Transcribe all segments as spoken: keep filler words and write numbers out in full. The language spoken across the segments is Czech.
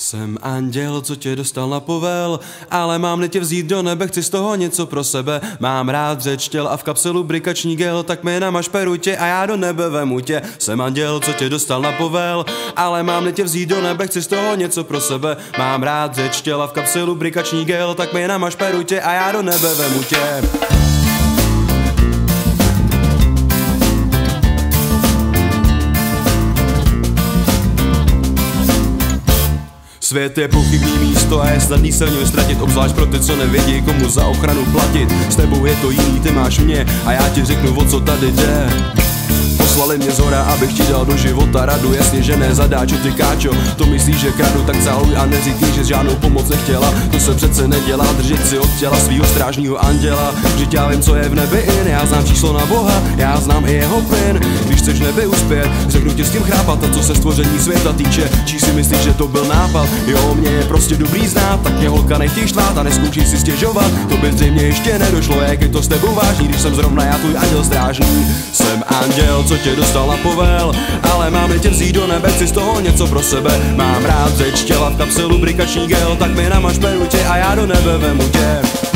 Jsem anděl, co tě dostal na povel, ale mám-li tě vzít do nebe, chci z toho něco pro sebe. Mám rád řeč těl a v kapselu brikační gel, tak mi namaž perutě a já do nebe vemu tě. Jsem anděl, co tě dostal na povel, ale mám-li tě vzít do nebe, chci z toho něco pro sebe. Mám rád řeč těl a v kapselu brikační gel, tak mi namaž perutě a já do nebe vemu tě. Svět je pochybný místo a je snadný se v něm ztratit, obzvlášť pro ty, co nevědí, komu za ochranu platit. S tebou je to jiný, ty máš mě a já ti řeknu, o co tady jde. Poslali mě zhora, abych ti dal do života radu, jasně, že ne zadáčo, ty káčo, to myslíš, že kradu, tak cáluj a neříkej, že žádnou pomoc nechtěla. To se přece nedělá, držet si od těla svýho strážního anděla. Vždyť já vím, co je v nebi in, já znám číslo na Boha, já znám i jeho plyn. Když chceš nebe uspět, řeknu ti s tím chrápat, a co se stvoření světa týče, čí si myslíš, že to byl nápad? Jo, mě je prostě dobrý znát, tak mě holka nechtěj štvát a neskoušej si stěžovat. To by zřejmě ještě nedošlo, jak je to s tebou vážný, když jsem zrovna já tvůj anděl strážný. Jsem anděl, co tě dostal na povel, ale mám-li tě vzít do nebe, chci z toho něco pro sebe. Mám rád řeč těla v kapselu brikační gel, tak mi namaž perutě a já do nebe vemu tě.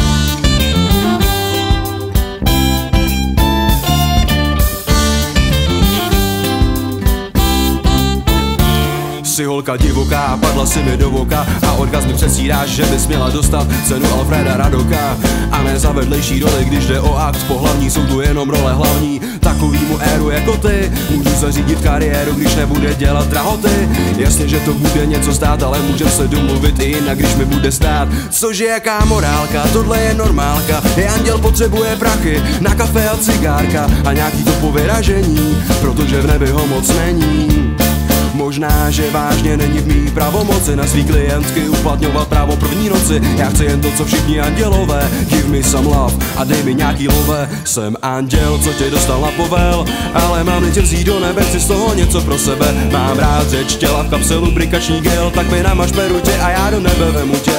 Jsi holka divoká, padla si mi do voka a orgazmy přesíráš, že bys měla dostat cenu Alfreda Radoka. A ne za vedlejší roli, když jde o akt pohlavní, jsou tu jenom role hlavní. Takovýmu éru jako ty můžu zařídit kariéru, když nebude dělat drahoty. Jasně, že to bude něco stát, ale můžem se domluvit i jinak, když mi bude stát. Cože jaká morálka, tohle je normálka. Je anděl, potřebuje prachy na kafe a cigárka a nějaký to povyražení, protože v nebi ho moc není. Možná, že vážně není v mý pravomoci na svý klientky uplatňovat právo první noci. Já chci jen to, co všichni andělové, give me some love a dej mi nějaký love. Jsem anděl, co tě dostal na povel, ale mám-li tě vzít do nebe, chci z toho něco pro sebe. Mám rád řeč těla v kapselu brikační gel, tak mi namaž perutě a já do nebe vemu tě.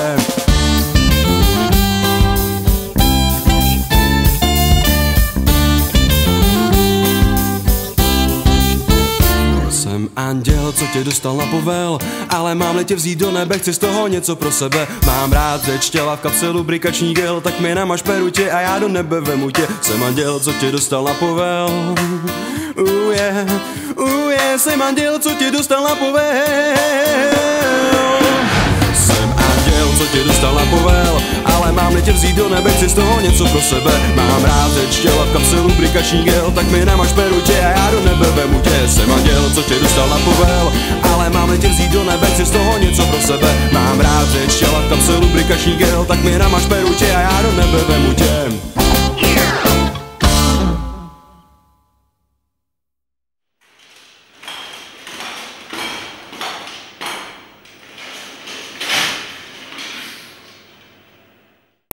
Jsem anděl, co tě dostal na povel, ale mám-li tě vzít do nebe, chci z toho něco pro sebe. Mám rád řeč těla v kapselu brikační gel, tak mi namaž perutě a já do nebe vemu tě. Jsem anděl, co tě dostal na povel, uh yeah, uh yeah, jsem anděl, co tě dostal na povel. Jsem anděl, co tě dostal na povel, ale mám-li tě vzít do nebe, chci z toho něco pro sebe. Mám rád řeč těla v kapselu brikační gel, tak mi namaž perutě a já do nebe vemu tě. Jsem anděl, co tě dostal na povel, ale mám-li tě vzít do nebe, chci z toho něco pro sebe. Mám rád řeč těla v kapselu brikační gel, tak mi namaž perutě a já do nebe vemu tě.